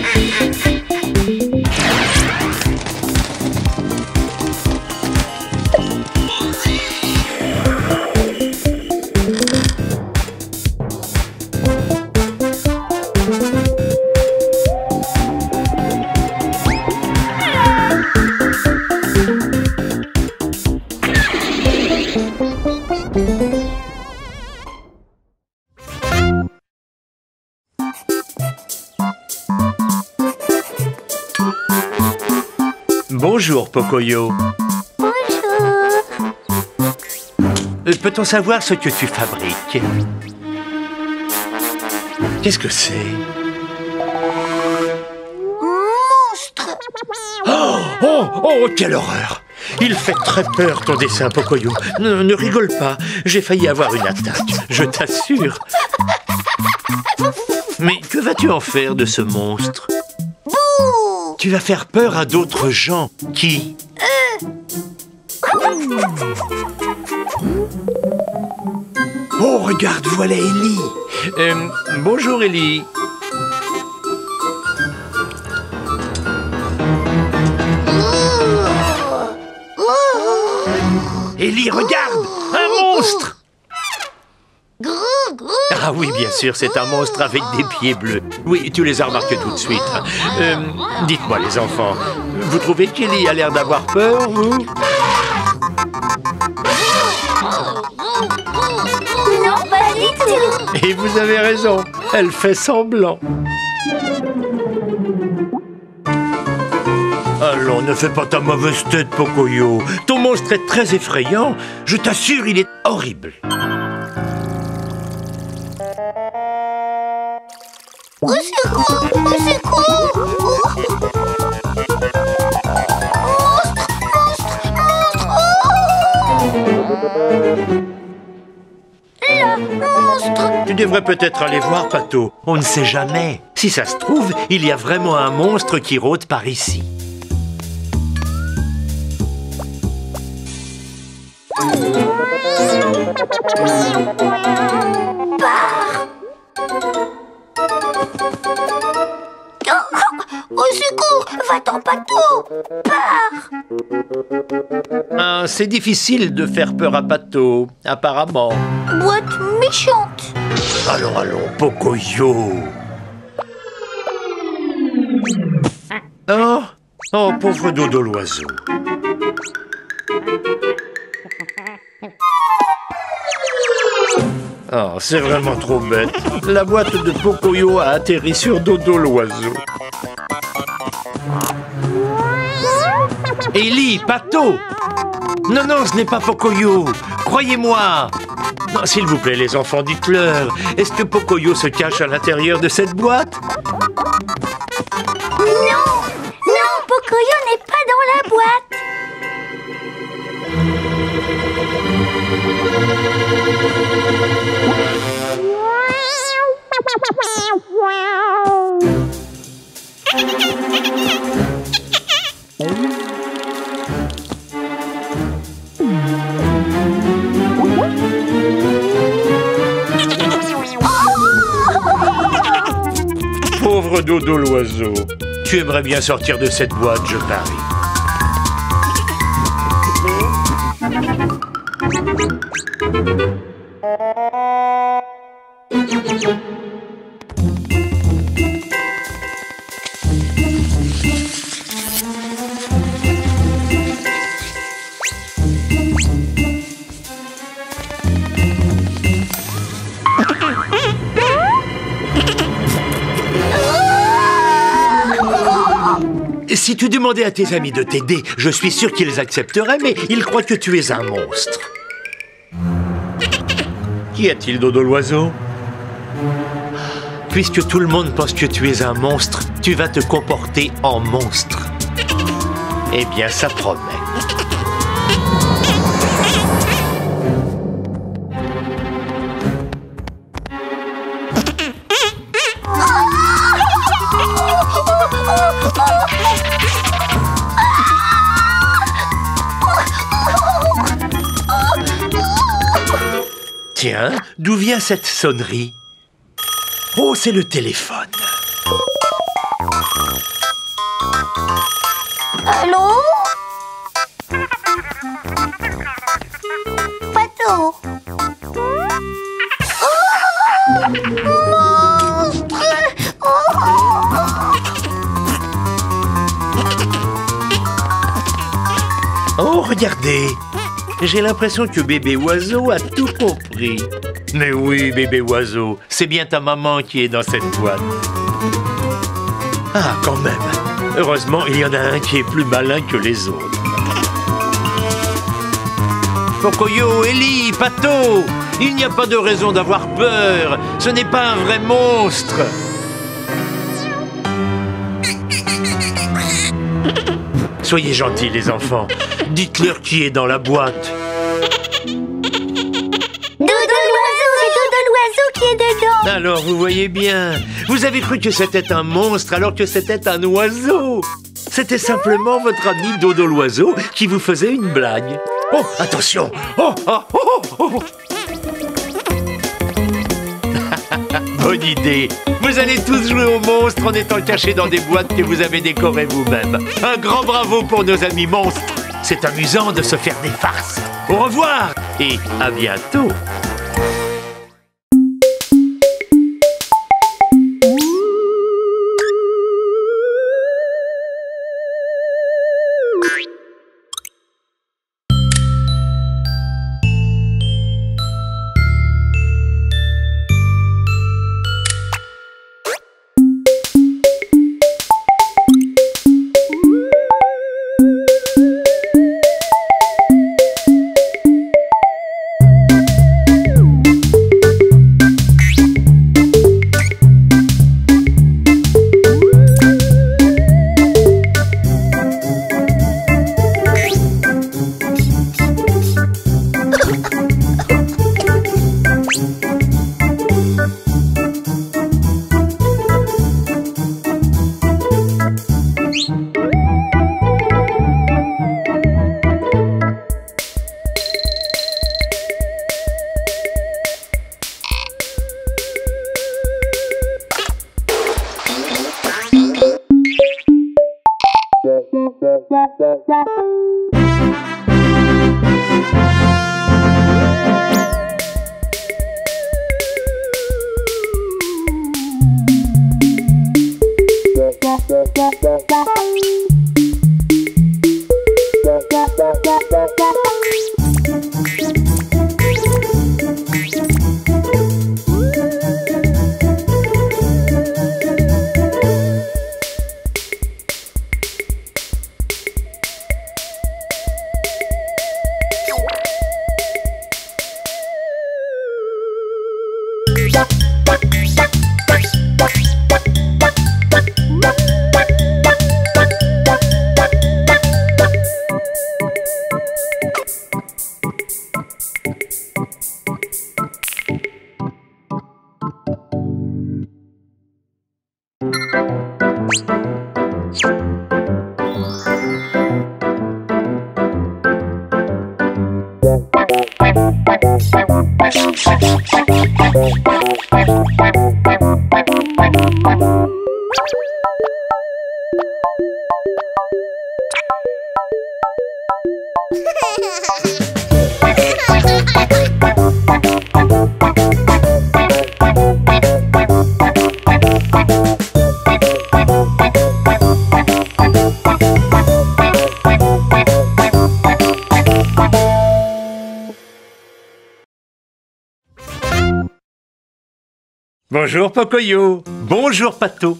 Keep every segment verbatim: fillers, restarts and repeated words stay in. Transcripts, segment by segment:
Bonjour, Pocoyo. Bonjour. Euh, Peut-on savoir ce que tu fabriques? Qu'est-ce que c'est? Monstre. Oh, oh, oh, quelle horreur! Il fait très peur, ton dessin, Pocoyo. Ne, ne rigole pas, j'ai failli avoir une attaque, je t'assure. Mais que vas-tu en faire de ce monstre? Bouh. Tu vas faire peur à d'autres gens. Qui? Oh, regarde, voilà Ellie. Euh, bonjour, Ellie. Ellie, regarde! Un monstre! Grou, grou. Ah oui, bien sûr, c'est un monstre avec des pieds bleus. Oui, tu les as remarqués tout de suite. Euh, dites-moi, les enfants, vous trouvez qu'Ellie a l'air d'avoir peur, vous? Non, pas du tout. Et vous avez raison, elle fait semblant. Allons, ne fais pas ta mauvaise tête, Pocoyo. Ton monstre est très effrayant. Je t'assure, il est horrible. Au secours, au secours. Monstre, monstre, monstre. Là, monstre. Tu devrais peut-être aller voir, Pato. On ne sait jamais. Si ça se trouve, il y a vraiment un monstre qui rôde par ici. Pars. Au secours, va-t'en, Pato. Pars. Ah, c'est difficile de faire peur à Pato, apparemment. Boîte méchante. Allons, allons, Pocoyo. Oh, oh, pauvre Dodo l'oiseau. Oh, c'est vraiment trop bête. La boîte de Pocoyo a atterri sur Dodo l'oiseau. Ellie, Pato! Non, non, ce n'est pas Pocoyo. Croyez-moi. Non, s'il vous plaît, les enfants, dites-leur. Est-ce que Pocoyo se cache à l'intérieur de cette boîte? Non, non, Pocoyo n'est pas dans la boîte. Pauvre Dodo l'oiseau. Tu aimerais bien sortir de cette boîte, je parie. Si tu demandais à tes amis de t'aider, je suis sûr qu'ils accepteraient, mais ils croient que tu es un monstre. Qu'y a-t-il, Dodo l'oiseau? Puisque tout le monde pense que tu es un monstre, tu vas te comporter en monstre. Eh bien, ça promet. Tiens, d'où vient cette sonnerie? Oh, c'est le téléphone. Allô? Pato? Oh! Monstre! Oh! Oh, regardez! J'ai l'impression que bébé oiseau a tout compris. Mais oui, bébé oiseau, c'est bien ta maman qui est dans cette boîte. Ah, quand même. Heureusement, il y en a un qui est plus malin que les autres. Pocoyo, Ellie, Pato, il n'y a pas de raison d'avoir peur. Ce n'est pas un vrai monstre. Soyez gentils, les enfants. Dites-leur qui est dans la boîte. Dodo l'oiseau, c'est Dodo l'oiseau qui est dedans. Alors, vous voyez bien, vous avez cru que c'était un monstre alors que c'était un oiseau. C'était simplement votre ami Dodo l'oiseau qui vous faisait une blague. Oh, attention! Oh, oh, oh, oh. Bonne idée. Vous allez tous jouer aux monstres en étant cachés dans des boîtes que vous avez décorées vous-même. Un grand bravo pour nos amis monstres. C'est amusant de se faire des farces. Au revoir et à bientôt. Bonjour Pocoyo. Bonjour Pato.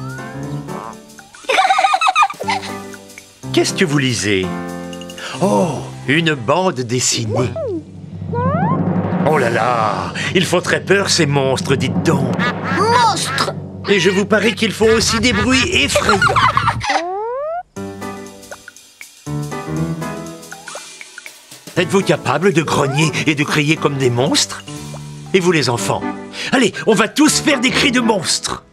Qu'est-ce que vous lisez? Oh, une bande dessinée. Oh là là, ils font très peur ces monstres, dites donc. Monstre! Et je vous parie qu'ils font aussi des bruits effrayants. Êtes-vous capable de grogner et de crier comme des monstres? Et vous les enfants? Allez, on va tous faire des cris de monstres.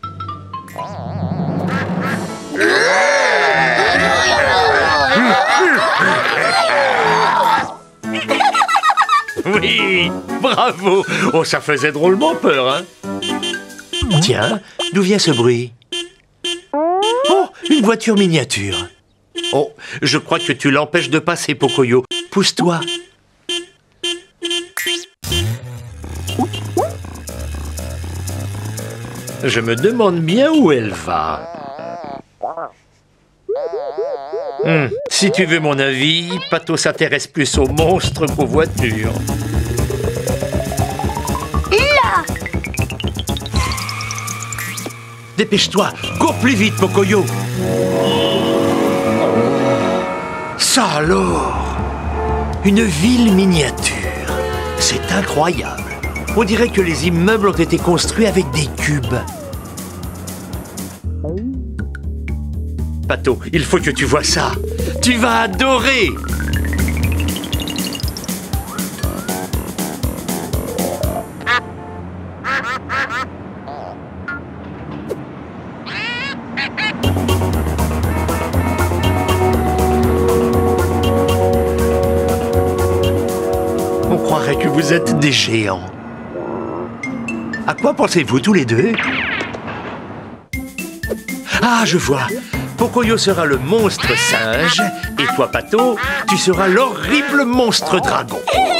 Oui, bravo. Oh, ça faisait drôlement peur, hein? Tiens, d'où vient ce bruit? Oh, une une voiture miniature. Oh, je crois que tu l'empêches de passer, Pocoyo. Pousse-toi. Je me demande bien où elle va. Hmm. Si tu veux mon avis, Pato s'intéresse plus aux monstres qu'aux voitures. Là! Dépêche-toi, cours plus vite, Pocoyo. Ça alors! Une ville miniature. C'est incroyable. On dirait que les immeubles ont été construits avec des cubes. Pato, il faut que tu vois ça. Tu vas adorer. On croirait que vous êtes des géants. À quoi pensez-vous tous les deux? Ah, je vois. Pocoyo sera le monstre singe, et toi, Pato, tu seras l'horrible monstre dragon.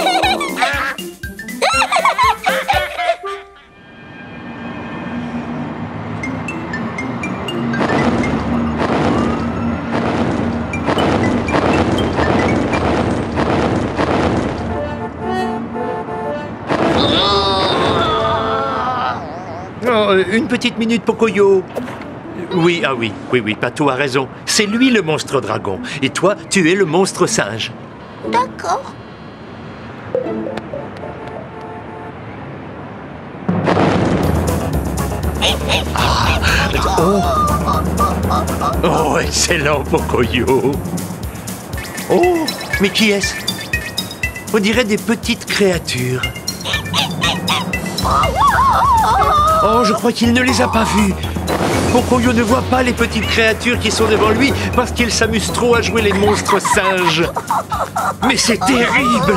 Oh, une petite minute, Pocoyo. Oui, ah oui, oui, oui, Pato a raison. C'est lui le monstre dragon. Et toi, tu es le monstre singe. D'accord. Ah, oh. Oh, excellent, Pocoyo. Oh, mais qui est-ce? On dirait des petites créatures. Oh, je crois qu'il ne les a pas vues. Pocoyo ne voit pas les petites créatures qui sont devant lui parce qu'il s'amuse trop à jouer les monstres singes. Mais c'est terrible!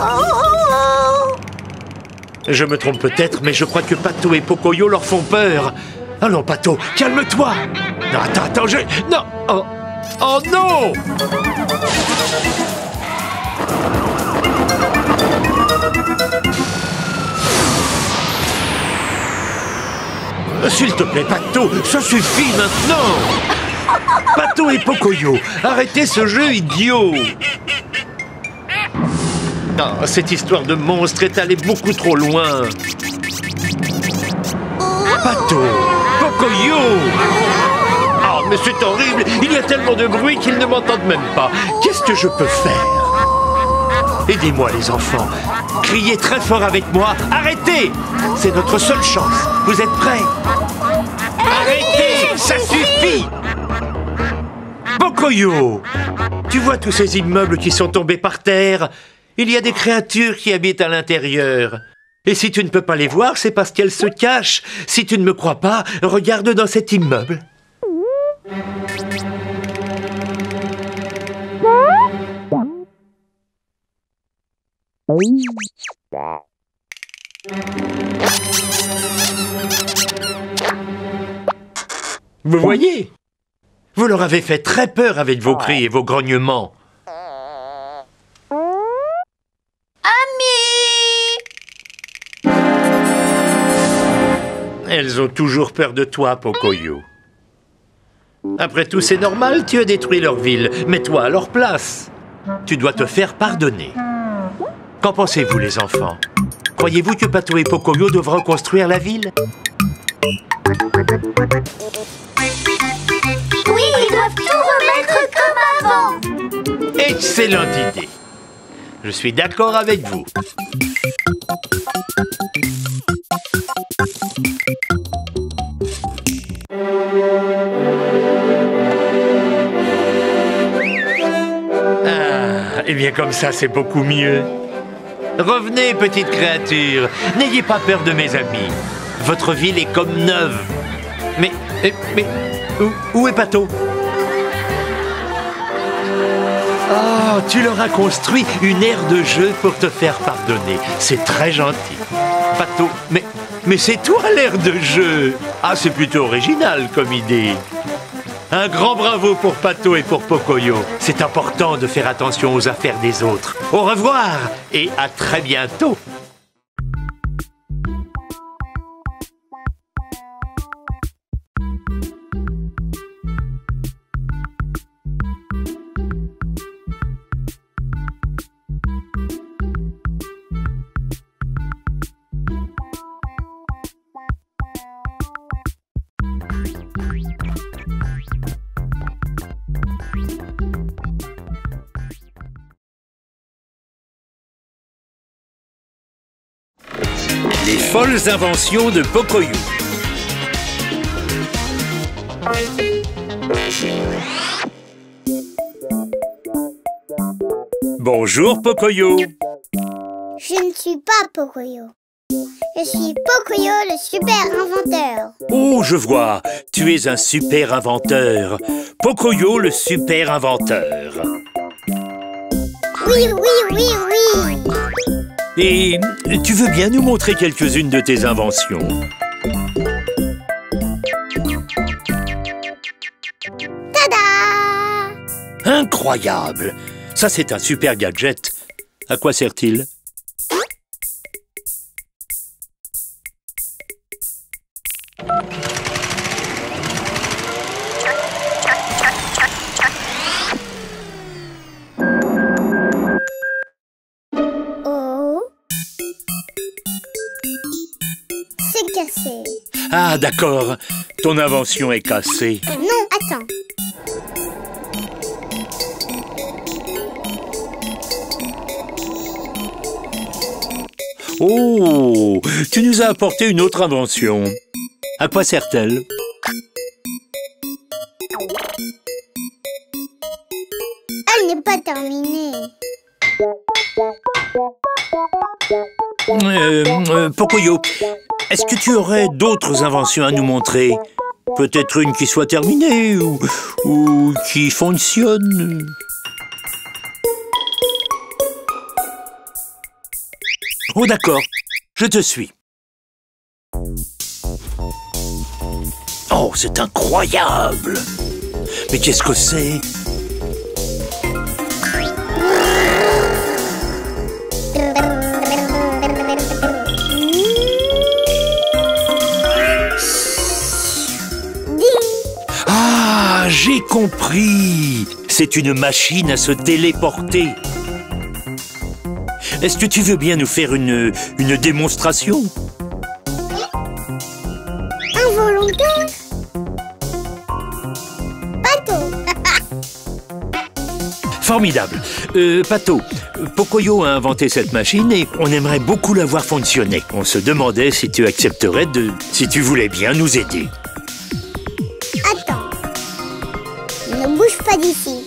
Je me trompe peut-être, mais je crois que Pato et Pocoyo leur font peur. Allons, Pato, calme-toi! Non, attends, attends, je... Non! Oh, oh non! S'il te plaît, Pato, ça suffit maintenant! Pato et Pocoyo, arrêtez ce jeu idiot! Oh, cette histoire de monstre est allée beaucoup trop loin. Pato, Pocoyo! Oh, mais c'est horrible! Il y a tellement de bruit qu'ils ne m'entendent même pas. Qu'est-ce que je peux faire? Aidez-moi, les enfants. Criez très fort avec moi. Arrêtez! C'est notre seule chance. Vous êtes prêts? Arrêtez! Ça suffit! Pocoyo! Tu vois tous ces immeubles qui sont tombés par terre? Il y a des créatures qui habitent à l'intérieur. Et si tu ne peux pas les voir, c'est parce qu'elles se cachent. Si tu ne me crois pas, regarde dans cet immeuble. Vous voyez? Vous leur avez fait très peur avec vos cris et vos grognements. Ami! Elles ont toujours peur de toi, Pocoyo. Après tout, c'est normal, tu as détruit leur ville. Mets-toi à leur place. Tu dois te faire pardonner. Qu'en pensez-vous, les enfants? Croyez-vous que Pato et Pocoyo doivent reconstruire la ville? Oui, ils doivent tout remettre comme avant. Excellente idée. Je suis d'accord avec vous. Ah, et bien comme ça, c'est beaucoup mieux. Revenez, petite créature. N'ayez pas peur de mes amis. Votre ville est comme neuve. Mais, mais, mais où, où est Pato? Oh, tu leur as construit une aire de jeu pour te faire pardonner. C'est très gentil. Pato, mais, mais c'est toi l'aire de jeu. Ah, c'est plutôt original comme idée. Un grand bravo pour Pato et pour Pocoyo. C'est important de faire attention aux affaires des autres. Au revoir et à très bientôt. Les folles inventions de Pocoyo. Bonjour Pocoyo. Je ne suis pas Pocoyo. Je suis Pocoyo, le super inventeur. Oh, je vois. Tu es un super inventeur. Pocoyo, le super inventeur. Oui, oui, oui, oui. Et tu veux bien nous montrer quelques-unes de tes inventions? Tada! Incroyable! Ça, c'est un super gadget. À quoi sert-il? Cassé. Ah, d'accord. Ton invention est cassée. Non, attends. Oh, tu nous as apporté une autre invention. À quoi sert-elle? Elle n'est pas terminée. Euh, euh, Pocoyo, est-ce que tu aurais d'autres inventions à nous montrer? Peut-être une qui soit terminée ou, ou qui fonctionne? Oh d'accord, je te suis. Oh, c'est incroyable! Mais qu'est-ce que c'est? Ah, j'ai compris! C'est une machine à se téléporter. Est-ce que tu veux bien nous faire une, une démonstration? Involontaire? Pato. Formidable. Euh, Pato, Pocoyo a inventé cette machine et on aimerait beaucoup la voir fonctionner. On se demandait si tu accepterais de... si tu voulais bien nous aider. Attends. Ne bouge pas d'ici.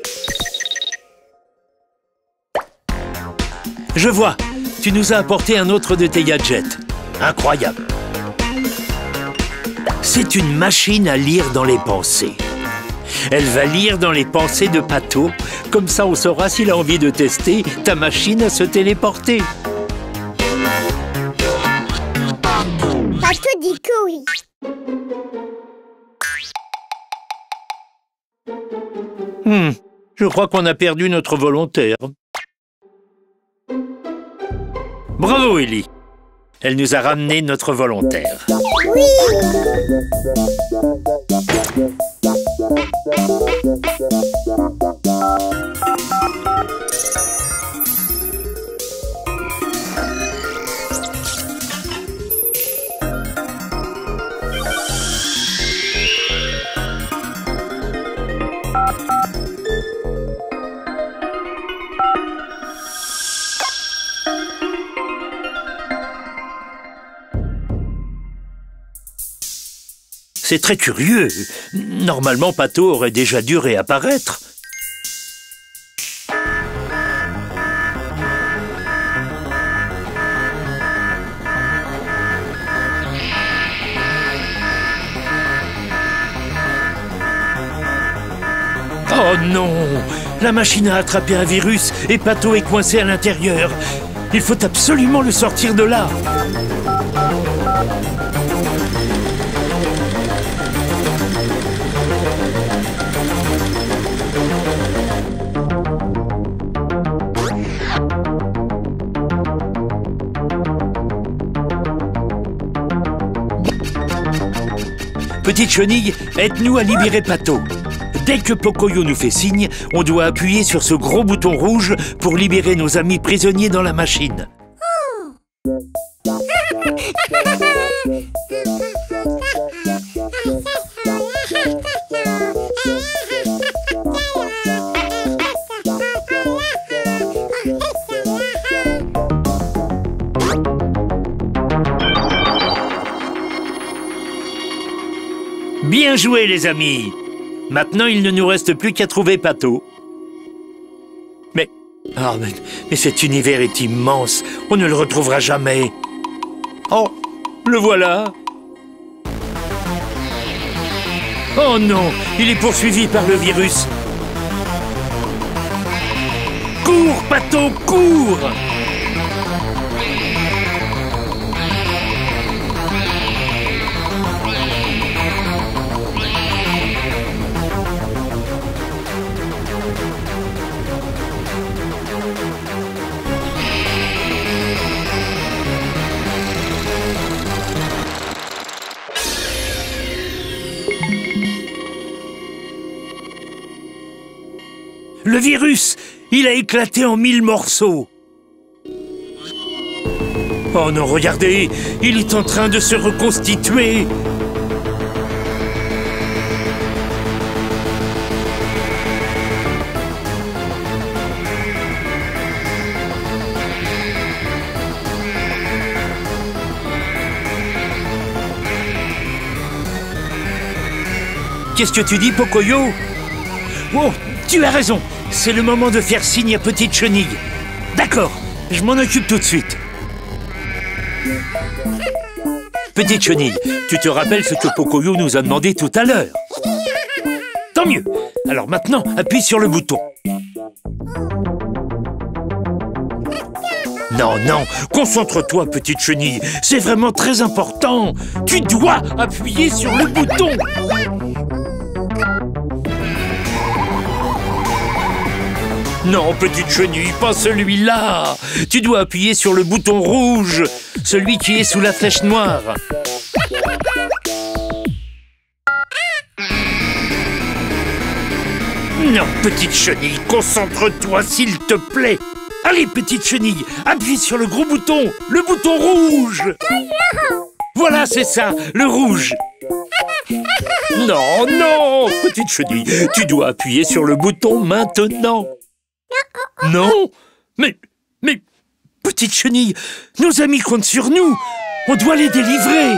Je vois, tu nous as apporté un autre de tes gadgets. Incroyable. C'est une machine à lire dans les pensées. Elle va lire dans les pensées de Pato. Comme ça, on saura s'il a envie de tester ta machine à se téléporter. Pato dit que oui. Hmm, je crois qu'on a perdu notre volontaire. Bravo, Ellie. Elle nous a ramené notre volontaire. Oui. C'est très curieux. Normalement, Pato aurait déjà dû réapparaître. Oh non! La machine a attrapé un virus et Pato est coincé à l'intérieur. Il faut absolument le sortir de là. Petite Chenille, aide-nous à libérer Pato. Dès que Pocoyo nous fait signe, on doit appuyer sur ce gros bouton rouge pour libérer nos amis prisonniers dans la machine. Bien joué, les amis! Maintenant, il ne nous reste plus qu'à trouver Pato. Mais... Oh, mais, mais cet univers est immense. On ne le retrouvera jamais. Oh, le voilà. Oh non, il est poursuivi par le virus. Cours, Pato, cours! Le virus, il a éclaté en mille morceaux. Oh non, regardez, il est en train de se reconstituer. Qu'est-ce que tu dis, Pocoyo? Oh, tu as raison. C'est le moment de faire signe à Petite Chenille. D'accord, je m'en occupe tout de suite. Petite Chenille, tu te rappelles ce que Pocoyo nous a demandé tout à l'heure? Tant mieux. Alors maintenant, appuie sur le bouton. Non, non, concentre-toi, Petite Chenille. C'est vraiment très important. Tu dois appuyer sur le bouton. Non, Petite Chenille, pas celui-là. Tu dois appuyer sur le bouton rouge, celui qui est sous la flèche noire. Non, Petite Chenille, concentre-toi, s'il te plaît. Allez, Petite Chenille, appuie sur le gros bouton, le bouton rouge. Voilà, c'est ça, le rouge. Non, non, Petite Chenille, tu dois appuyer sur le bouton maintenant. Non, mais, mais, Petite Chenille, nos amis comptent sur nous. On doit les délivrer.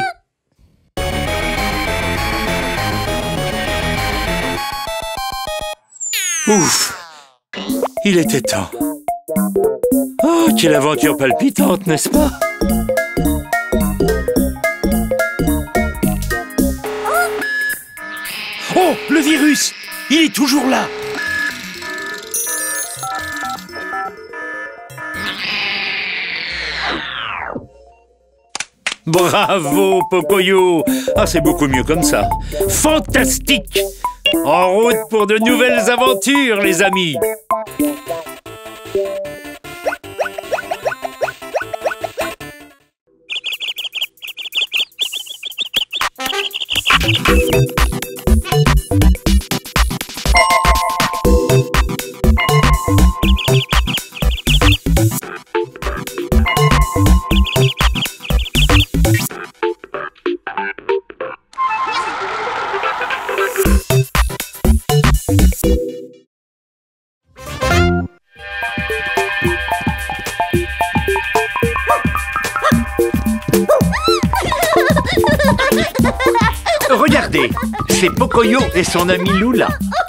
Ouf, il était temps. Oh, quelle aventure palpitante, n'est-ce pas? Oh, le virus, il est toujours là. Bravo, Pocoyo! Ah, c'est beaucoup mieux comme ça. Fantastique! En route pour de nouvelles aventures, les amis! Regardez, c'est Pocoyo et son ami Lula.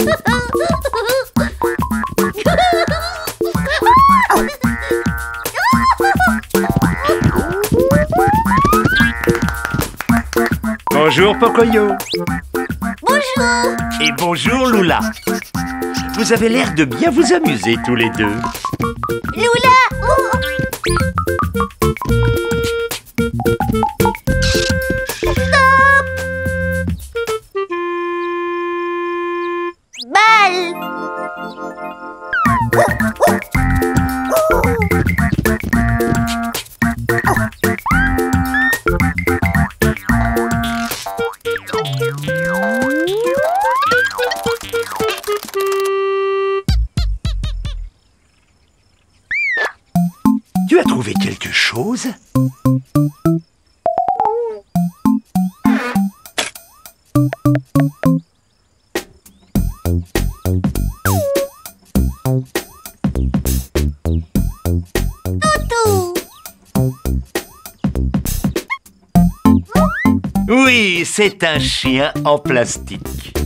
Bonjour Pocoyo. Bonjour. Et bonjour Lula. Vous avez l'air de bien vous amuser tous les deux. Lula. Oh. Stop. Balle. Oh. Oui, c'est un chien en plastique.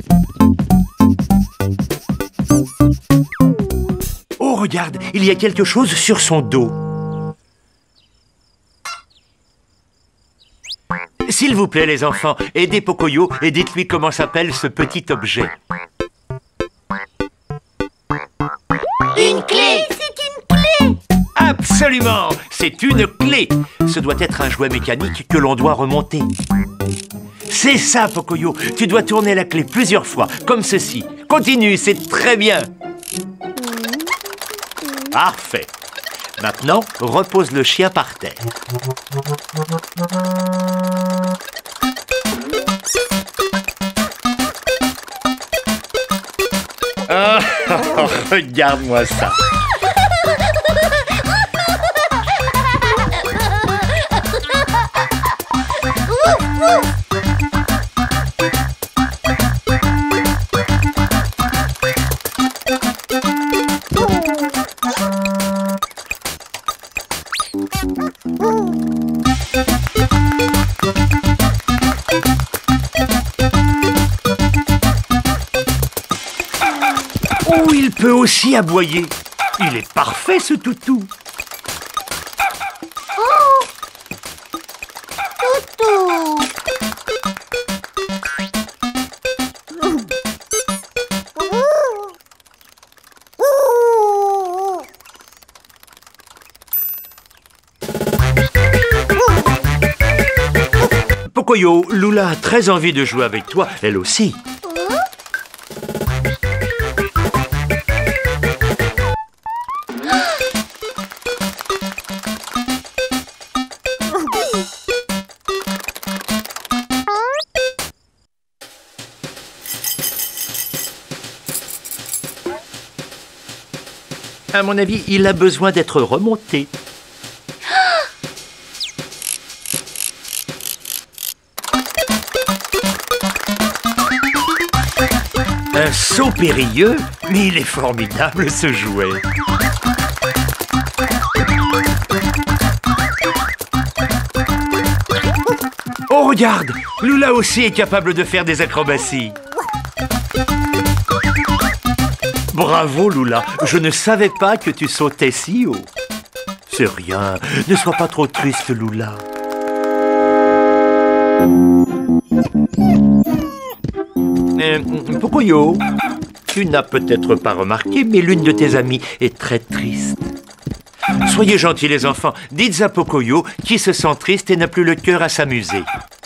Oh, regarde, il y a quelque chose sur son dos. S'il vous plaît, les enfants, aidez Pocoyo et dites-lui comment s'appelle ce petit objet. Une clé! C'est une clé! Absolument! C'est une clé. Ce doit être un jouet mécanique que l'on doit remonter. C'est ça, Pocoyo. Tu dois tourner la clé plusieurs fois, comme ceci. Continue, c'est très bien. Parfait. Maintenant, repose le chien par terre. Oh, regarde-moi ça. Oh, il peut aussi aboyer. Il est parfait, ce toutou. Oh! Toutou! Pocoyo, Lula a très envie de jouer avec toi, elle aussi. À mon avis, il a besoin d'être remonté. Un saut périlleux, mais il est formidable ce jouet. Oh, regarde! Lula aussi est capable de faire des acrobaties. Bravo, Lula. Je ne savais pas que tu sautais si haut. C'est rien. Ne sois pas trop triste, Lula. Euh, Pocoyo, tu n'as peut-être pas remarqué, mais l'une de tes amies est très triste. Soyez gentils, les enfants. Dites à Pocoyo qui se sent triste et n'a plus le cœur à s'amuser.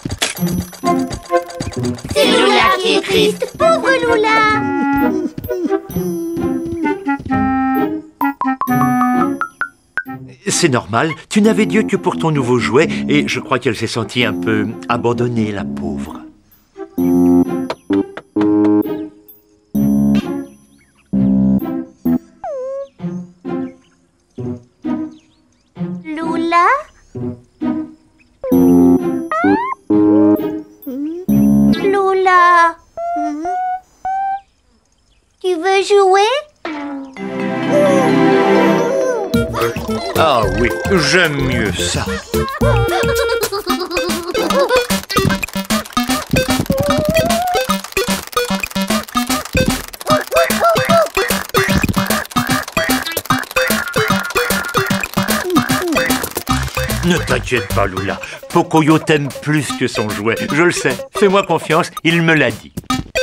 C'est Lula qui est triste, pauvre Lula! C'est normal, tu n'avais Dieu que pour ton nouveau jouet et je crois qu'elle s'est sentie un peu abandonnée, la pauvre. Lula? Lula? Tu veux jouer? Ah oui, j'aime mieux ça. Ne t'inquiète pas, Lula. Pocoyo t'aime plus que son jouet. Je le sais. Fais-moi confiance, il me l'a dit.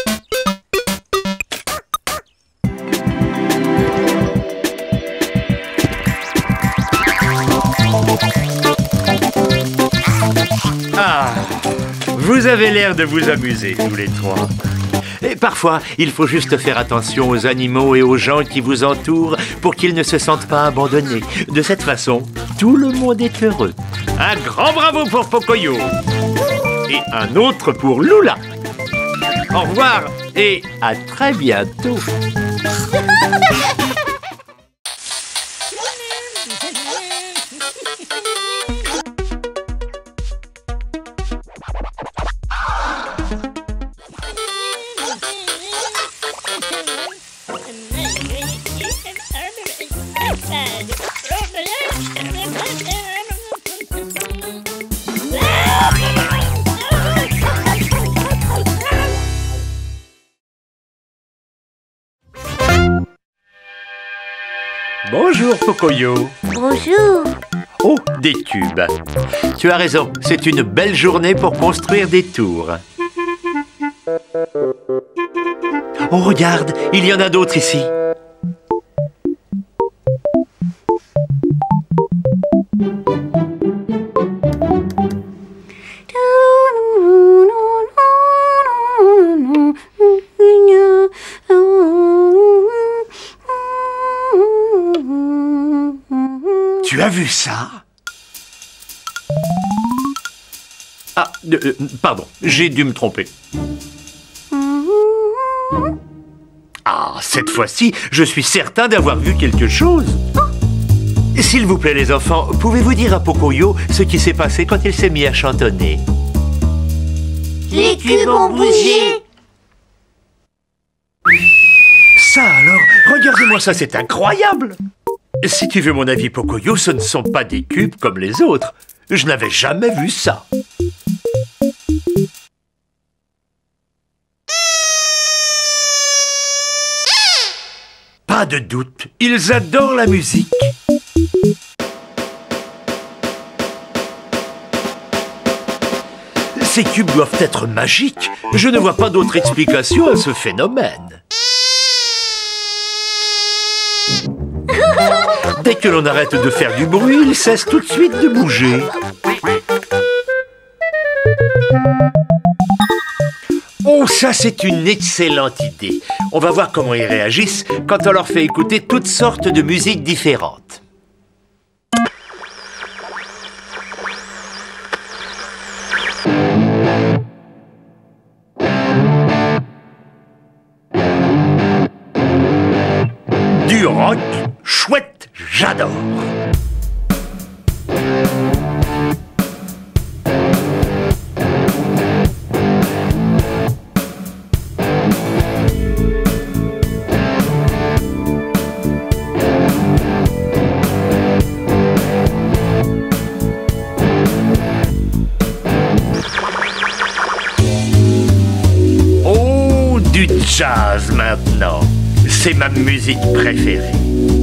Ah, vous avez l'air de vous amuser, tous les trois. Et parfois, il faut juste faire attention aux animaux et aux gens qui vous entourent pour qu'ils ne se sentent pas abandonnés. De cette façon, tout le monde est heureux. Un grand bravo pour Pocoyo. Et un autre pour Lula. Au revoir et à très bientôt. Bonjour, Pocoyo. Bonjour. Oh, des cubes. Tu as raison, c'est une belle journée pour construire des tours. Oh, regarde, il y en a d'autres ici. Tu as vu ça? Ah, euh, pardon, j'ai dû me tromper. Ah, cette fois-ci, je suis certain d'avoir vu quelque chose. S'il vous plaît, les enfants, pouvez-vous dire à Pocoyo ce qui s'est passé quand il s'est mis à chantonner? Les cubes ont bougé. Ça alors, regardez-moi ça, c'est incroyable! Si tu veux mon avis, Pocoyo, ce ne sont pas des cubes comme les autres. Je n'avais jamais vu ça. Pas de doute, ils adorent la musique. Ces cubes doivent être magiques. Je ne vois pas d'autre explication à ce phénomène. Dès que l'on arrête de faire du bruit, ils cessent tout de suite de bouger. Oh, ça c'est une excellente idée. On va voir comment ils réagissent quand on leur fait écouter toutes sortes de musiques différentes. Du rock, chouette, j'adore. Oh, du jazz maintenant. C'est ma musique préférée.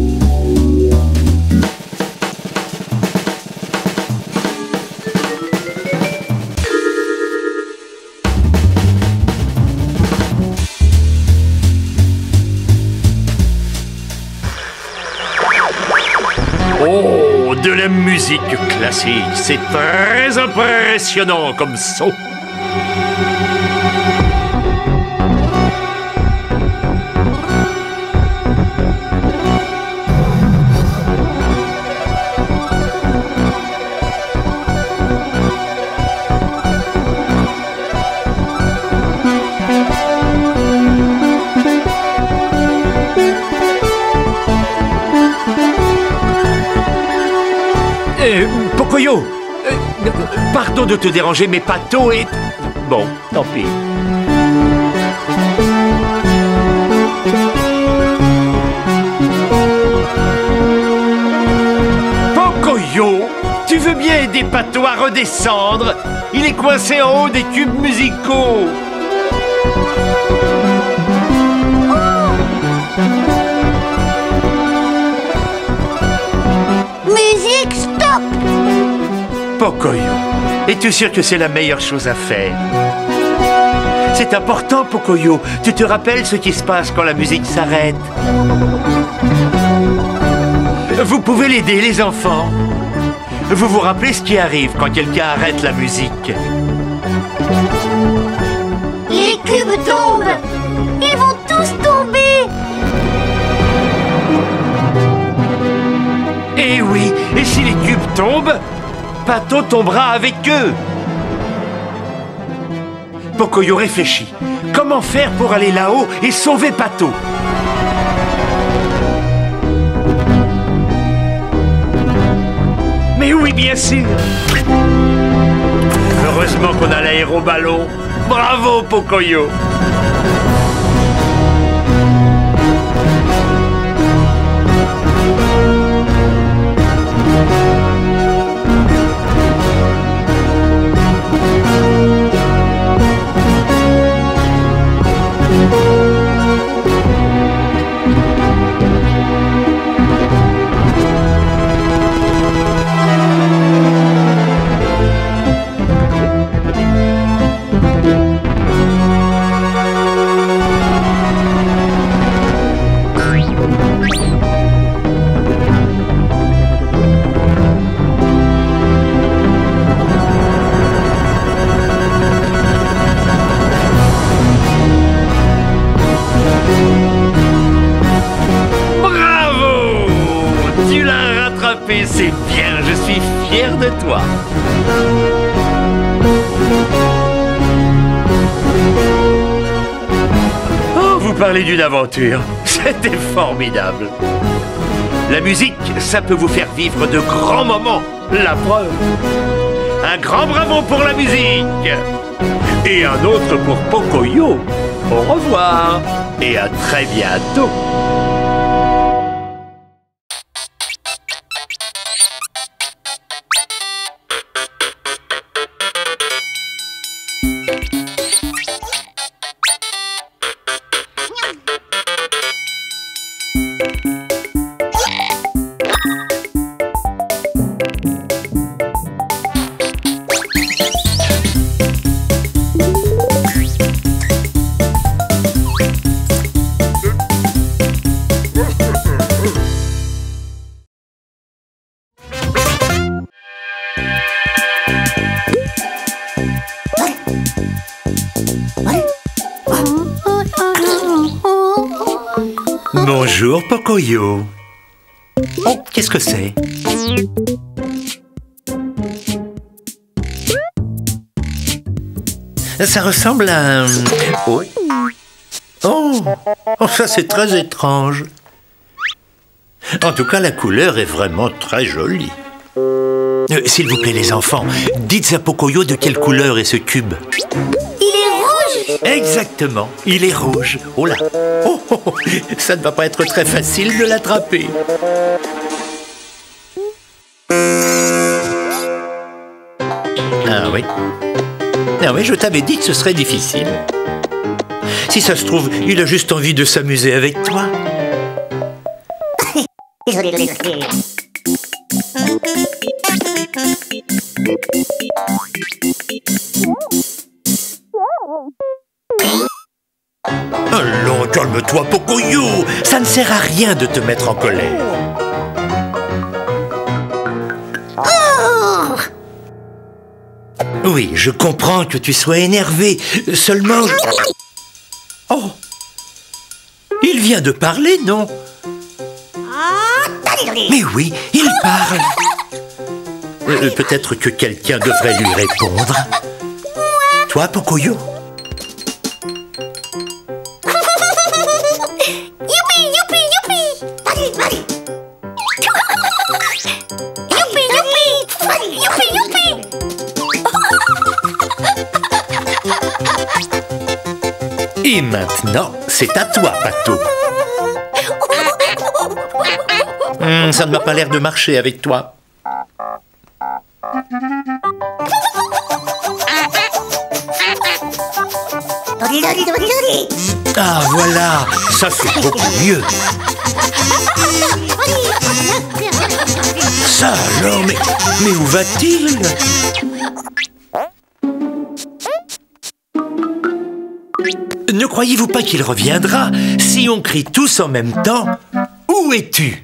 Oh, de la musique classique, c'est très impressionnant comme son. Euh, Pocoyo, euh, pardon de te déranger, mais Pato est... Bon, tant pis. Pocoyo, tu veux bien aider Pato à redescendre? Il est coincé en haut des cubes musicaux. Musique, stop! Pocoyo, es-tu sûr que c'est la meilleure chose à faire? C'est important, Pocoyo. Tu te rappelles ce qui se passe quand la musique s'arrête? Vous pouvez l'aider, les enfants. Vous vous rappelez ce qui arrive quand quelqu'un arrête la musique? Les cubes tombent! Ils vont tous tomber! Eh oui, et si les cubes tombent, Pato tombera avec eux. Pocoyo réfléchit. Comment faire pour aller là-haut et sauver Pato? Mais oui, bien sûr. Heureusement qu'on a l'aéroballon. Bravo, Pocoyo. parler d'une aventure. C'était formidable. La musique, ça peut vous faire vivre de grands moments. La preuve. Un grand bravo pour la musique. Et un autre pour Pocoyo. Au revoir. Et à très bientôt. Bonjour, Pocoyo. Oh, qu'est-ce que c'est? Ça ressemble à un... Oh, oh, oh ça c'est très étrange. En tout cas, la couleur est vraiment très jolie. Euh, S'il vous plaît, les enfants, dites à Pocoyo de quelle couleur est ce cube. Exactement, il est rouge. Oh là, oh, oh, oh, ça ne va pas être très facile de l'attraper. Ah oui. Ah oui, je t'avais dit que ce serait difficile. Si ça se trouve, il a juste envie de s'amuser avec toi. Allons, calme-toi, Pocoyo. Ça ne sert à rien de te mettre en colère. Oh! Oui, je comprends que tu sois énervé. Seulement... Oh! Il vient de parler, non? Mais oui, il parle. Euh, Peut-être que quelqu'un devrait lui répondre. Toi, Pocoyo? Et maintenant, c'est à toi, Pato. Hum, ça ne m'a pas l'air de marcher avec toi. Ah, voilà, ça c'est beaucoup mieux. Ça alors, mais, mais où va-t-il? Ne croyez-vous pas qu'il reviendra si on crie tous en même temps? Où es-tu?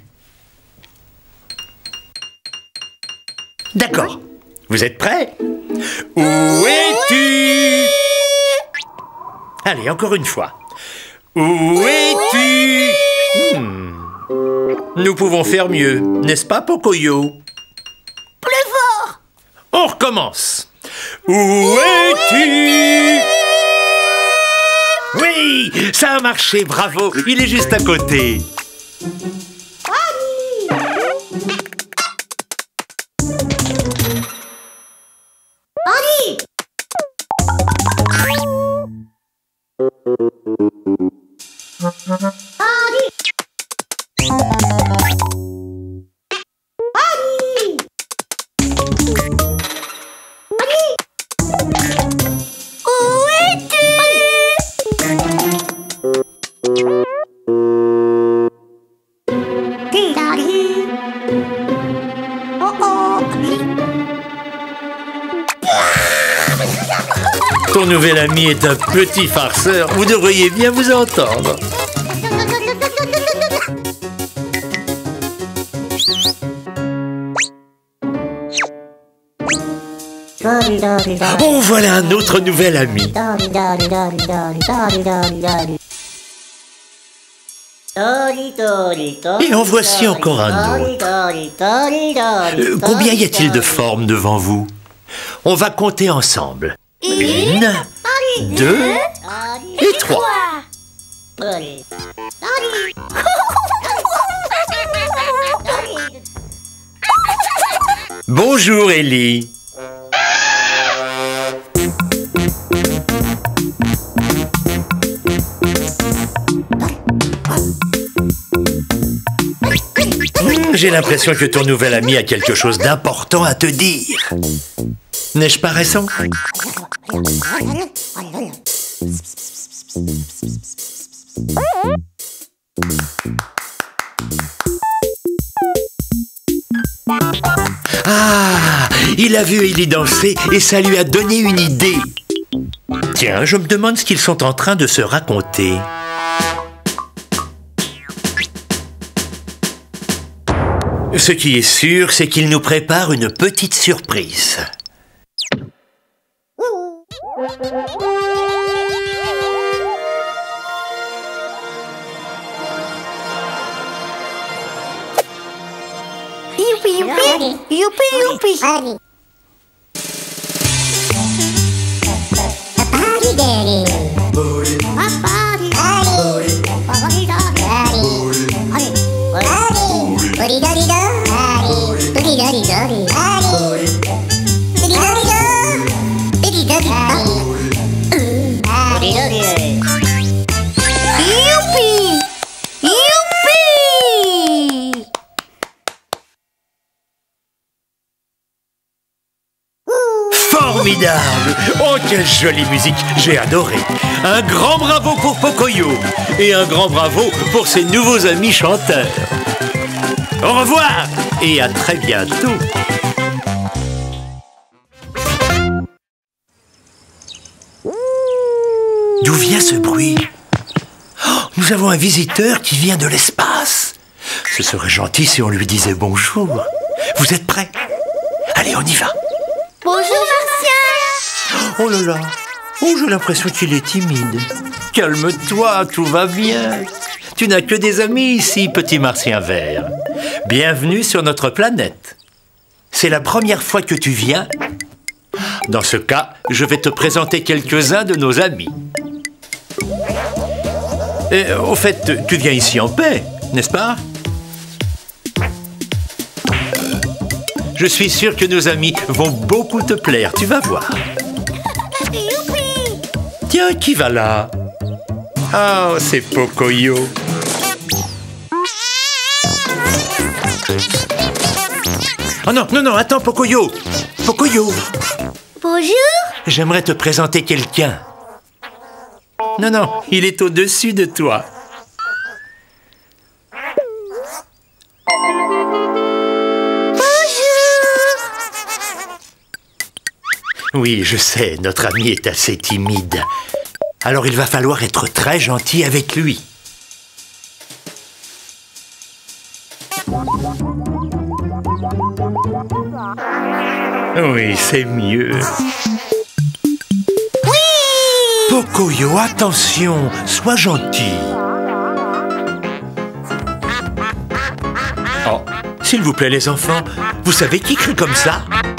D'accord. Vous êtes prêts? Où es-tu? Allez, encore une fois. Où es-tu? hmm. Nous pouvons faire mieux, n'est-ce pas, Pocoyo? Plus fort! On recommence. Où es-tu? Oui, ça a marché, bravo. Il est juste à côté. Ton nouvel ami est un petit farceur. Vous devriez bien vous entendre. Oh, voilà un autre nouvel ami. Et en voici encore un autre. Euh, combien y a-t-il de formes devant vous? On va compter ensemble. Une, deux et trois. Bonjour, Ellie. Mmh, j'ai l'impression que ton nouvel ami a quelque chose d'important à te dire. N'ai-je pas raison? Ah, il a vu Ellie danser et ça lui a donné une idée. Tiens, je me demande ce qu'ils sont en train de se raconter. Ce qui est sûr, c'est qu'il nous prépare une petite surprise. Youpi, youpi, youpi, youpi. A party daddy. A party daddy. Party daddy. Party daddy da. Party daddy daddy. Party daddy da. Party daddy da. Party daddy da. Youpi, youpi. Formidable! Oh, quelle jolie musique! J'ai adoré! Un grand bravo pour Pocoyo! Et un grand bravo pour ses nouveaux amis chanteurs! Au revoir! Et à très bientôt! D'où vient ce bruit? Oh, nous avons un visiteur qui vient de l'espace! Ce serait gentil si on lui disait bonjour! Vous êtes prêts? Allez, on y va! Bonjour, Martien. Oh là là! Oh, j'ai l'impression qu'il est timide. Calme-toi, tout va bien. Tu n'as que des amis ici, petit martien vert. Bienvenue sur notre planète. C'est la première fois que tu viens? Dans ce cas, je vais te présenter quelques-uns de nos amis. Et, au fait, tu viens ici en paix, n'est-ce pas? Je suis sûr que nos amis vont beaucoup te plaire, tu vas voir. Youpi. Tiens, qui va là? Oh, c'est Pocoyo. Oh non, non, non, attends, Pocoyo. Pocoyo, Bonjour. j'aimerais te présenter quelqu'un. Non, non, il est au-dessus de toi. Oui, je sais, notre ami est assez timide. Alors il va falloir être très gentil avec lui. Oui, c'est mieux. Oui. Pocoyo, attention, sois gentil. Oh, s'il vous plaît les enfants, vous savez qui crie comme ça?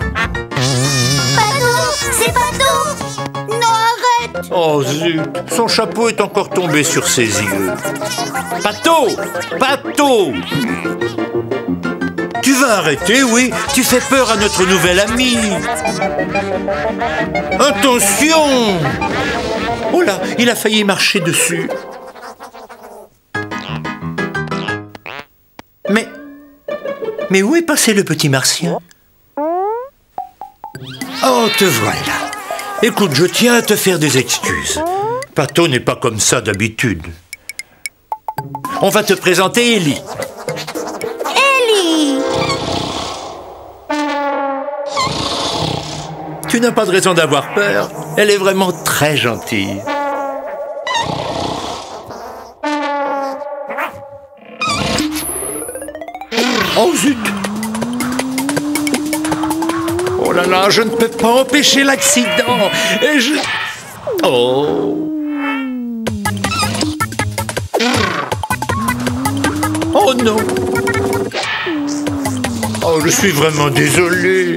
C'est Pato. Non, arrête. Oh zut, son chapeau est encore tombé sur ses yeux. Pato! Pato! Tu vas arrêter, oui? Tu fais peur à notre nouvel ami. Attention! Oh là, il a failli marcher dessus. Mais... Mais où est passé le petit martien? Oh, te voilà. Écoute, je tiens à te faire des excuses. Pato n'est pas comme ça d'habitude. On va te présenter Ellie. Ellie. Tu n'as pas de raison d'avoir peur. Elle est vraiment très gentille. Oh zut! Oh là là, je ne peux pas empêcher l'accident. Et je... Oh. Oh non. Oh, je suis vraiment désolé.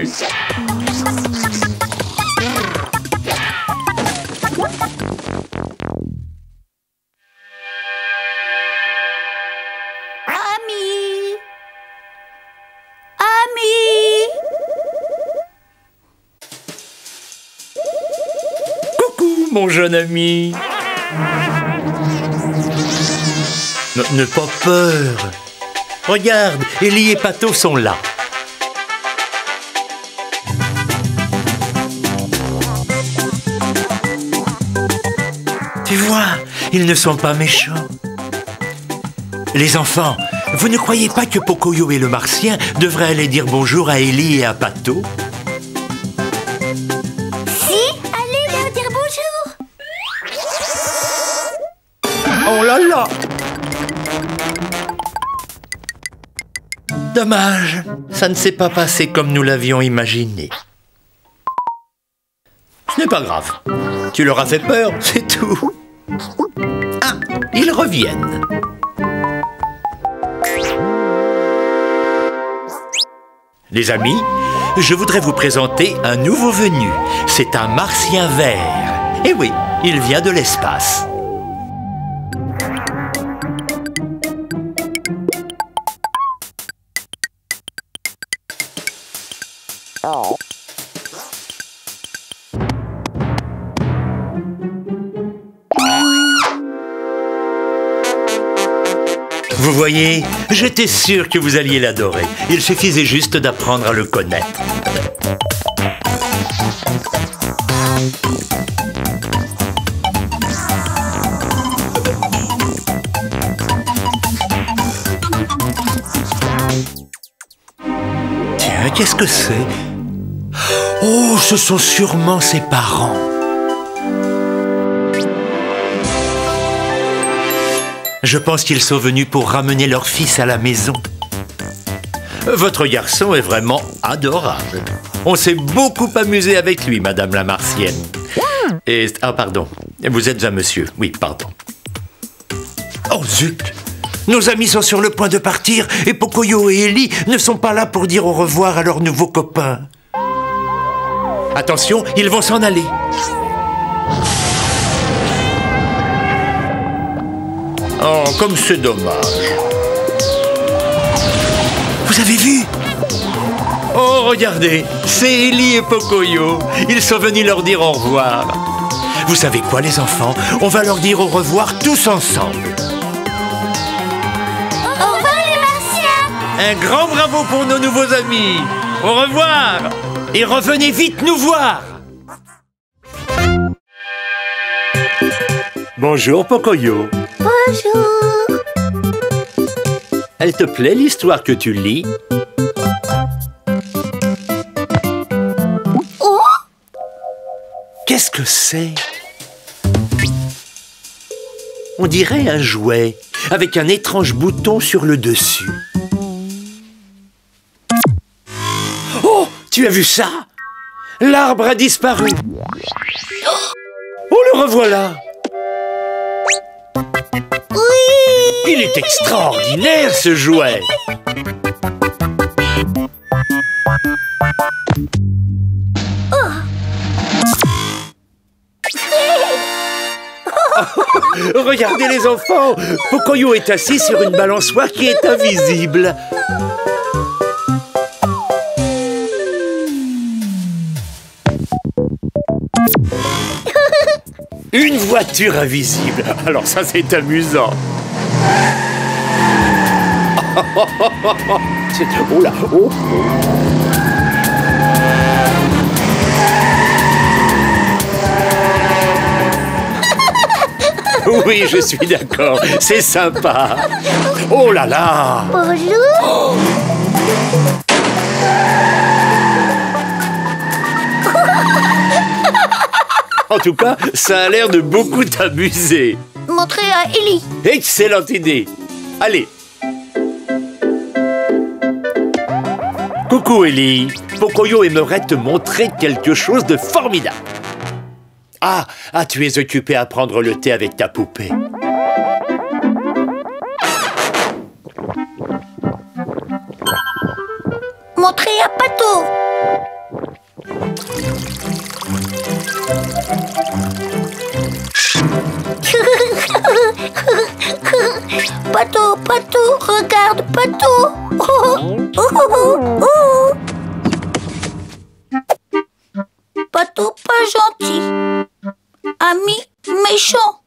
mon jeune ami. Ne, ne pas peur. Regarde, Ellie et Pato sont là. Tu vois, ils ne sont pas méchants. Les enfants, vous ne croyez pas que Pocoyo et le Martien devraient aller dire bonjour à Ellie et à Pato? Si, allez leur dire bonjour. Oh là là! Dommage, ça ne s'est pas passé comme nous l'avions imaginé. Ce n'est pas grave. Tu leur as fait peur, c'est tout. Ah, ils reviennent. Les amis, je voudrais vous présenter un nouveau venu. C'est un martien vert. Eh oui, il vient de l'espace. Vous voyez, j'étais sûr que vous alliez l'adorer. Il suffisait juste d'apprendre à le connaître. Tiens, qu'est-ce que c'est? Oh, ce sont sûrement ses parents. Je pense qu'ils sont venus pour ramener leur fils à la maison. Votre garçon est vraiment adorable. On s'est beaucoup amusé avec lui, Madame la Martienne. Et... Ah, pardon. Vous êtes un monsieur. Oui, pardon. Oh, zut! Nos amis sont sur le point de partir et Pocoyo et Ellie ne sont pas là pour dire au revoir à leurs nouveaux copains. Attention, ils vont s'en aller. Oh, comme c'est dommage. Vous avez vu? Oh, regardez, c'est Ellie et Pocoyo. Ils sont venus leur dire au revoir. Vous savez quoi, les enfants? On va leur dire au revoir tous ensemble. Au revoir les Martiens. Un grand bravo pour nos nouveaux amis. Au revoir. Et revenez vite nous voir. Bonjour, Pocoyo. Bonjour. Elle te plaît l'histoire que tu lis? Oh! Qu'est-ce que c'est? On dirait un jouet, avec un étrange bouton sur le dessus. Oh! Tu as vu ça? L'arbre a disparu. Oh, le revoilà! Oui! Il est extraordinaire, ce jouet! Oh, regardez les enfants! Pocoyo est assis sur une balançoire qui est invisible. Une voiture invisible. Alors ça, c'est amusant. Oh là, oh. Oui, je suis d'accord. C'est sympa. Oh là là. Bonjour. Oh. En tout cas, ça a l'air de beaucoup t'amuser. Montrez à Ellie. Excellente idée. Allez. Coucou Ellie. Pocoyo aimerait te montrer quelque chose de formidable. Ah, ah, tu es occupée à prendre le thé avec ta poupée. Montrez à Pato. Pato, Pato, regarde Pato. Oh, oh, oh, oh. Pato pas gentil. Ami méchant.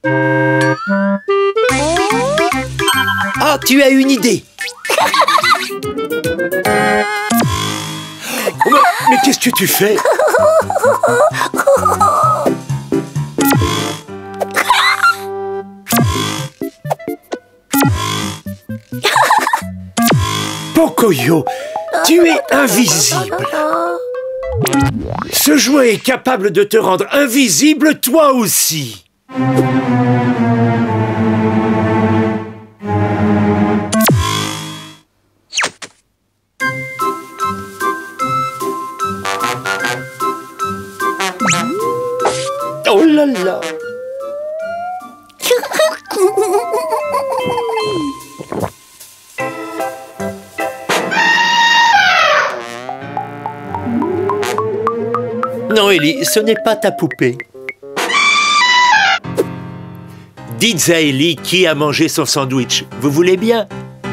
Ah, tu as une idée. Oh, mais mais qu'est-ce que tu fais? Pocoyo, tu es invisible. Ce jouet est capable de te rendre invisible toi aussi. Oh là là. Non, Ellie, ce n'est pas ta poupée. Dites à Ellie qui a mangé son sandwich. Vous voulez bien?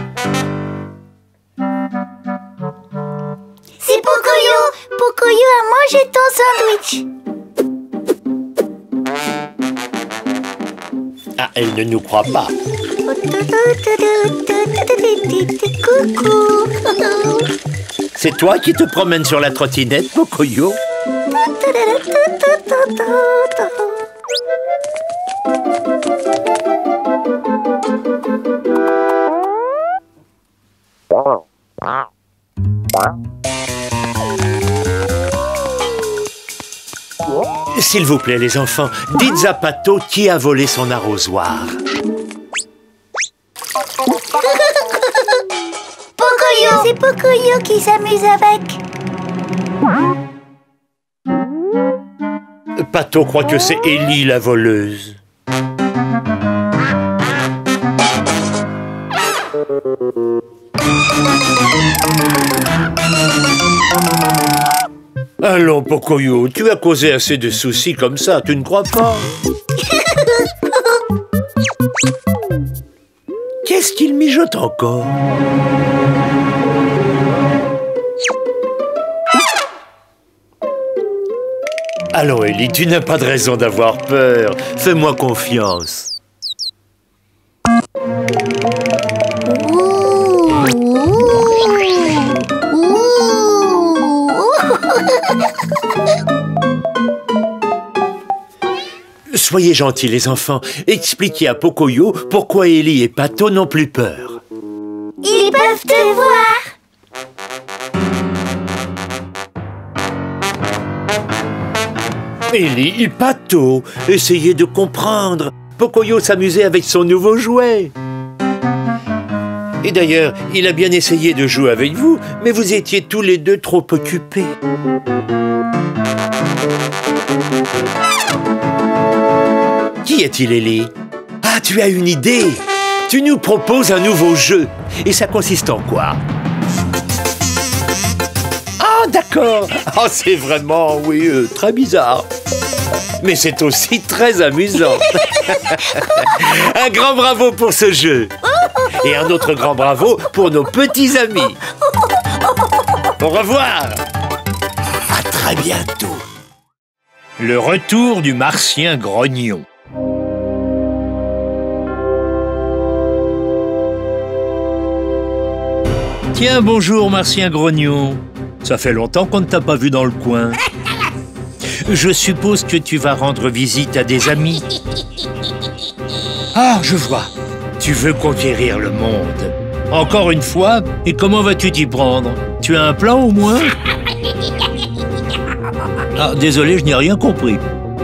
C'est Pocoyo. Pocoyo a mangé ton sandwich. Ah, elle ne nous croit pas. Coucou. C'est toi qui te promènes sur la trottinette, Pocoyo? S'il vous plaît, les enfants, dites à Pato qui a volé son arrosoir. Pocoyo. C'est Pocoyo qui s'amuse avec. Pato croit que c'est Ellie la voleuse. Allons, Pocoyo, tu as causé assez de soucis comme ça, tu ne crois pas? Qu'est-ce qu'il mijote encore? Allons, Ellie, tu n'as pas de raison d'avoir peur. Fais-moi confiance. Soyez gentils, les enfants. Expliquez à Pocoyo pourquoi Ellie et Pato n'ont plus peur. Ils peuvent te voir. Ellie et Pato, essayez de comprendre. Pocoyo s'amusait avec son nouveau jouet. Et d'ailleurs, il a bien essayé de jouer avec vous, mais vous étiez tous les deux trop occupés. Qui est-il, Ellie? Ah, tu as une idée! Tu nous proposes un nouveau jeu. Et ça consiste en quoi? Ah, d'accord! Ah, c'est vraiment, oui, euh, très bizarre. Mais c'est aussi très amusant. Un grand bravo pour ce jeu. Et un autre grand bravo pour nos petits amis. Au revoir. À très bientôt. Le retour du martien grognon. Tiens, bonjour, martien grognon. Ça fait longtemps qu'on ne t'a pas vu dans le coin. Je suppose que tu vas rendre visite à des amis. Ah, je vois. Tu veux conquérir le monde. Encore une fois, et comment vas-tu t'y prendre? Tu as un plan au moins? Ah, désolé, je n'ai rien compris.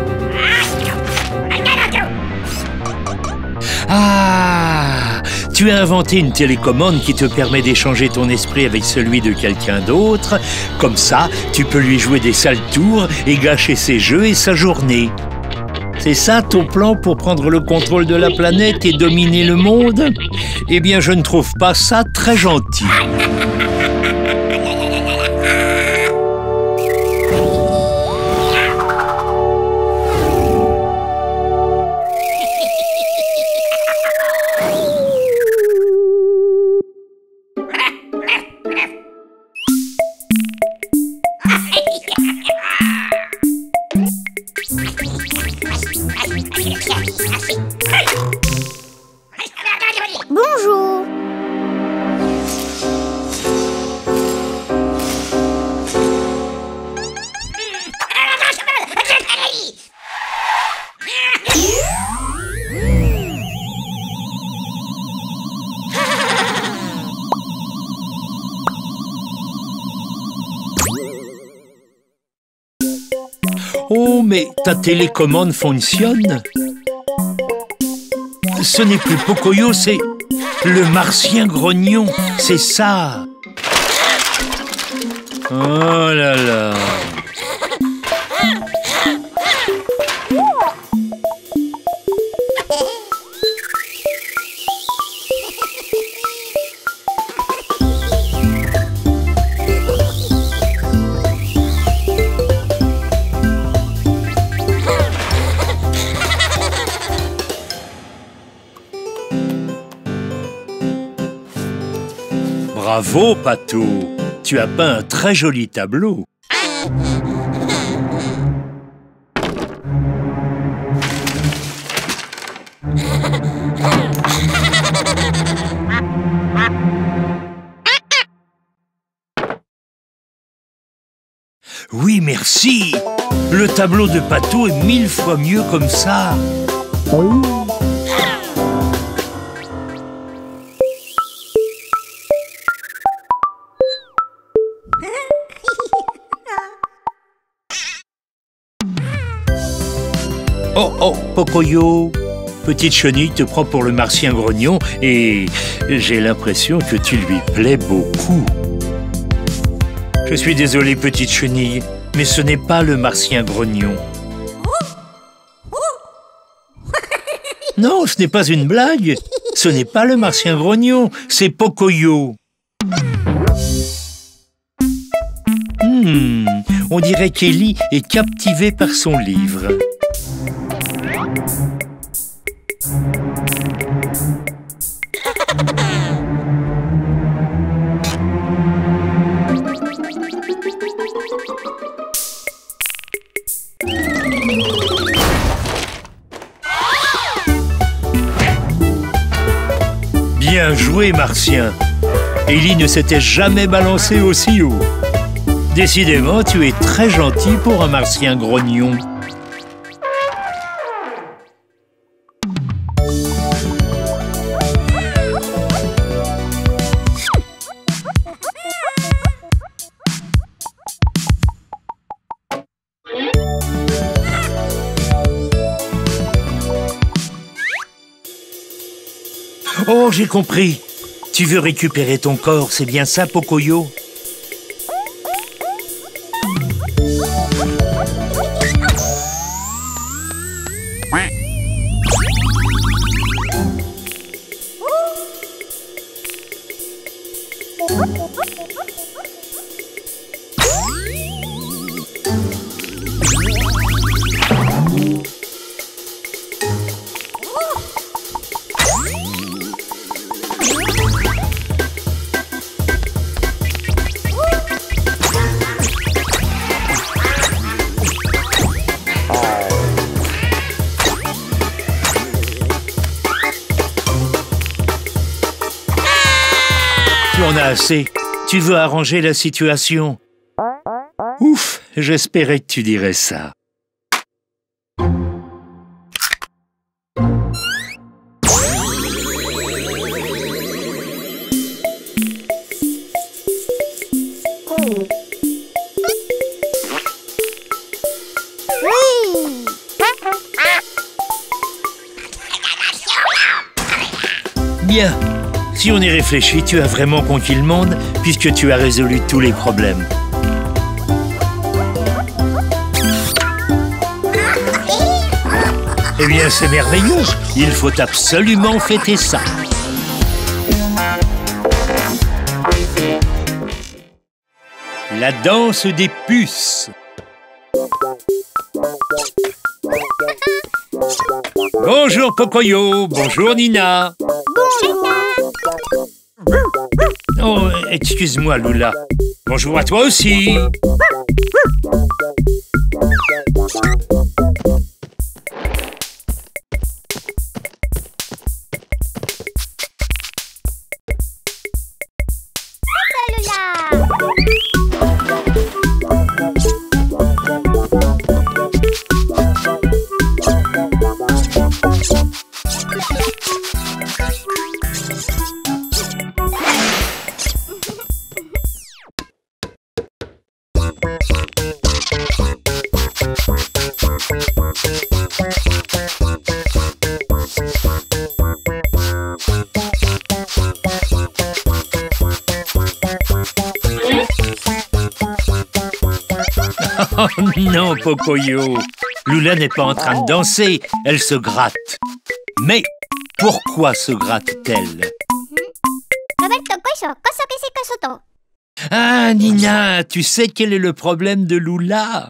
Ah, tu as inventé une télécommande qui te permet d'échanger ton esprit avec celui de quelqu'un d'autre. Comme ça, tu peux lui jouer des sales tours et gâcher ses jeux et sa journée. C'est ça ton plan pour prendre le contrôle de la planète et dominer le monde? Eh bien, je ne trouve pas ça très gentil. Bonjour. Oh, mais ta télécommande fonctionne? Ce n'est plus Pocoyo, c'est le martien grognon, c'est ça. Oh là là. Bravo, Pato. Tu as peint un très joli tableau. Oui, merci. Le tableau de Pato est mille fois mieux comme ça. Oh, oh, Pocoyo, petite chenille te prend pour le martien grognon et j'ai l'impression que tu lui plais beaucoup. Je suis désolé, petite chenille, mais ce n'est pas le martien grognon. Non, ce n'est pas une blague. Ce n'est pas le martien grognon, c'est Pocoyo. Hmm, on dirait qu'Ellie est captivée par son livre. Bien joué, Martien. Ellie ne s'était jamais balancée aussi haut. Décidément, tu es très gentil pour un martien grognon. Oh, j'ai compris. Tu veux récupérer ton corps, c'est bien ça, Pocoyo? Tu en as assez. Tu veux arranger la situation. Ouf, j'espérais que tu dirais ça. Bien. Si on y réfléchit, tu as vraiment conquis le monde puisque tu as résolu tous les problèmes. Eh bien, c'est merveilleux. Il faut absolument fêter ça. La danse des puces. Bonjour Pocoyo, bonjour Nina. Bonjour. Oh, excuse-moi Lula. Bonjour à toi aussi. Oh non, Pocoyo. Lula n'est pas en train de danser, elle se gratte. Mais pourquoi se gratte-t-elle? Roberto, queso, cosa que c'est que soto? Ah, Nina, tu sais quel est le problème de Lula?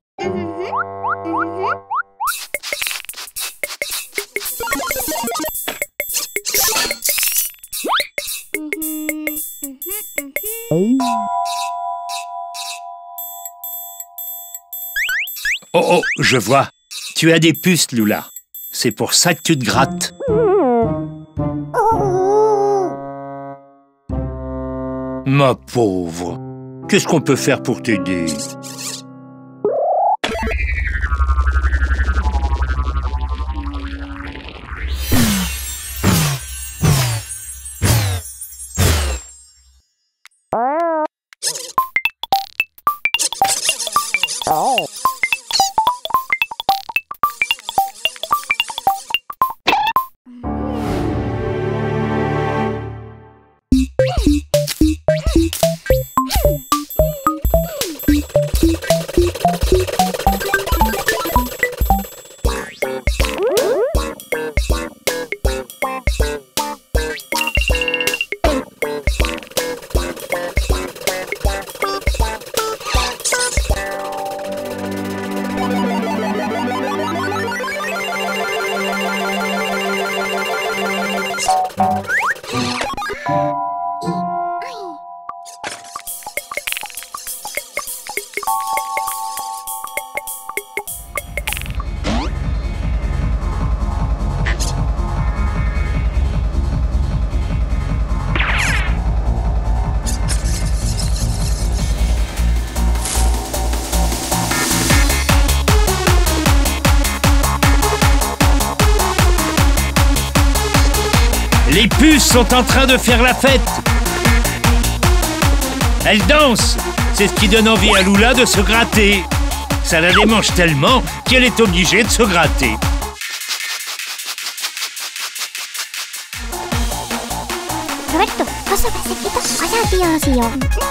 Oh, oh, je vois. Tu as des puces, Lula. C'est pour ça que tu te grattes. Ma pauvre, qu'est-ce qu'on peut faire pour t'aider? Les puces sont en train de faire la fête. Elles dansent. C'est ce qui donne envie à Lula de se gratter. Ça la démange tellement qu'elle est obligée de se gratter. Roberto, cosa que c'est que ça?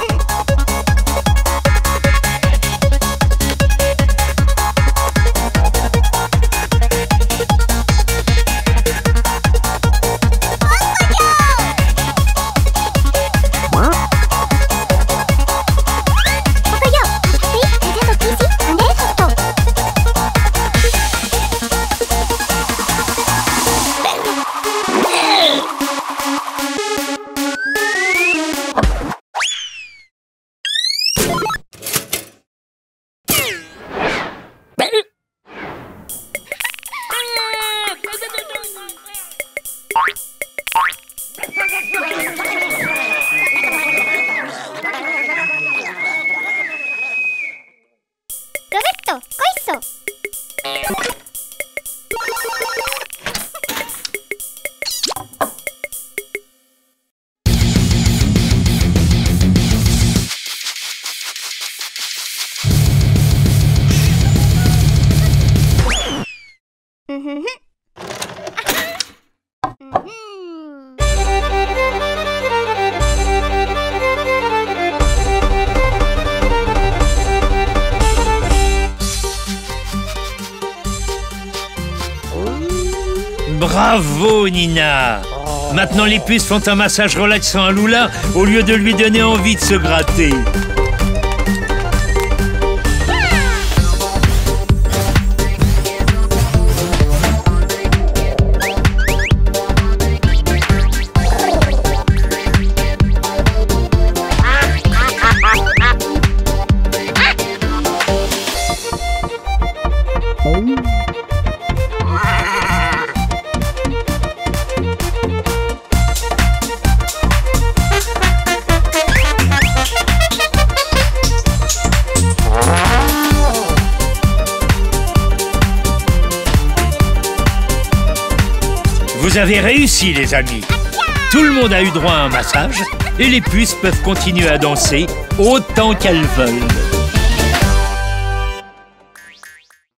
Roberto, queso. Bravo, Nina! Maintenant, les puces font un massage relaxant à Lula au lieu de lui donner envie de se gratter. Vous avez réussi, les amis. Tout le monde a eu droit à un massage et les puces peuvent continuer à danser autant qu'elles veulent.